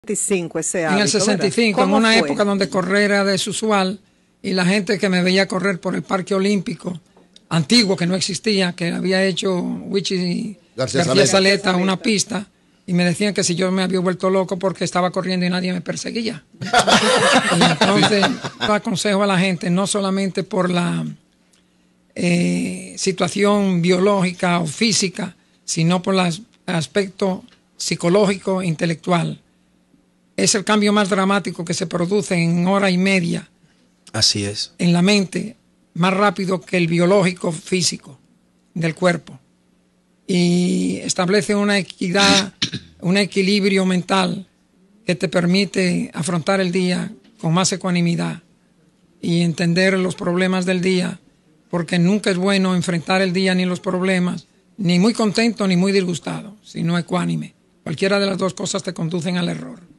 65 ese En el hábito, 65, en ¿cómo una fue? época donde correr era desusual y la gente que me veía correr por el Parque Olímpico, antiguo que no existía, que había hecho Wichi García Saleta una pista, y me decían que si yo me había vuelto loco porque estaba corriendo y nadie me perseguía. Y entonces yo aconsejo a la gente, no solamente por la situación biológica o física, sino por el aspecto psicológico e intelectual. Es el cambio más dramático que se produce en hora y media. Así es. En la mente, más rápido que el biológico físico del cuerpo. Y establece una equidad, un equilibrio mental que te permite afrontar el día con más ecuanimidad y entender los problemas del día, porque nunca es bueno enfrentar el día ni los problemas, ni muy contento ni muy disgustado, sino ecuánime. Cualquiera de las dos cosas te conducen al error.